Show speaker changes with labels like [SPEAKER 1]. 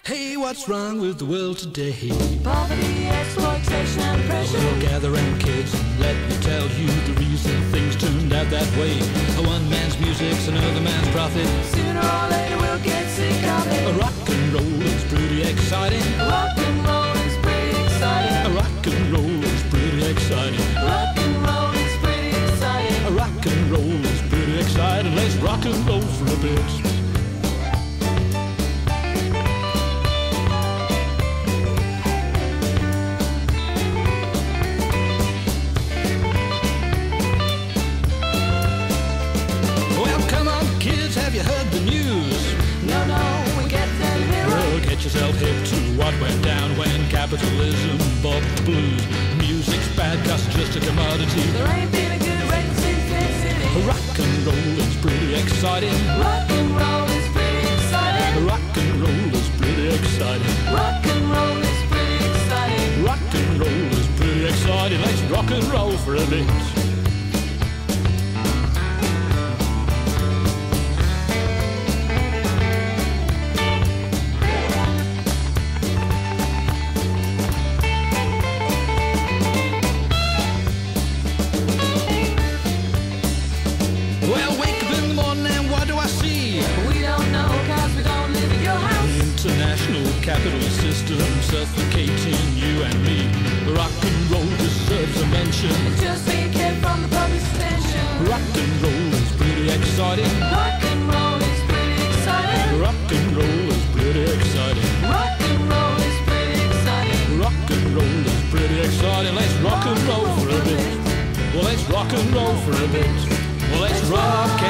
[SPEAKER 1] Hey, what's wrong with the world today?
[SPEAKER 2] Poverty, exploitation, and oppression.
[SPEAKER 1] Well, gather round, kids, and let me tell you the reason things turned out that way. One man's music's another man's profit.
[SPEAKER 2] Sooner or later we'll get sick of it.
[SPEAKER 1] Rock and roll is pretty exciting.
[SPEAKER 2] Rock and roll is pretty exciting.
[SPEAKER 1] Rock and roll is pretty exciting.
[SPEAKER 2] Rock and roll is pretty exciting.
[SPEAKER 1] Rock and roll is pretty exciting. Let's rock and roll for a bit. Have you heard the news?
[SPEAKER 2] No, we get them here.
[SPEAKER 1] Well, get yourself hip to what went down when capitalism bought the blues. Music's bad 'cause it's just a commodity.
[SPEAKER 2] There ain't been a good record since Sin City.
[SPEAKER 1] Rock and roll is pretty exciting.
[SPEAKER 2] Rock and roll is pretty exciting.
[SPEAKER 1] Rock and roll is pretty exciting.
[SPEAKER 2] Rock and roll is pretty exciting.
[SPEAKER 1] Rock and roll is pretty exciting. Let's rock and roll for a bit. Well, wake up in the morning and what do I see?
[SPEAKER 2] We don't know 'cause we don't live in your house.
[SPEAKER 1] International capital system suffocating you and me. Rock and roll deserves a mention.
[SPEAKER 2] It's just being kept from the public's attention.
[SPEAKER 1] Rock and roll is pretty exciting.
[SPEAKER 2] Rock and roll is pretty exciting.
[SPEAKER 1] Rock and roll is pretty exciting.
[SPEAKER 2] Rock and roll is pretty exciting.
[SPEAKER 1] Rock and roll is pretty exciting. Let's rock and roll for a bit. Well, let's rock and roll for a bit. Well, let's rock